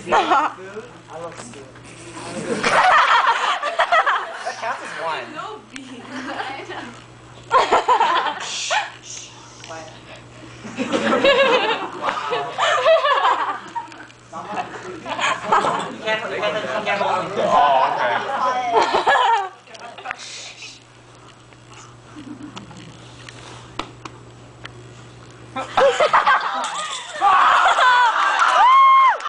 Stop. Food? I love food. That counts as one. No beans. Quiet. You can't have one. Oh, okay.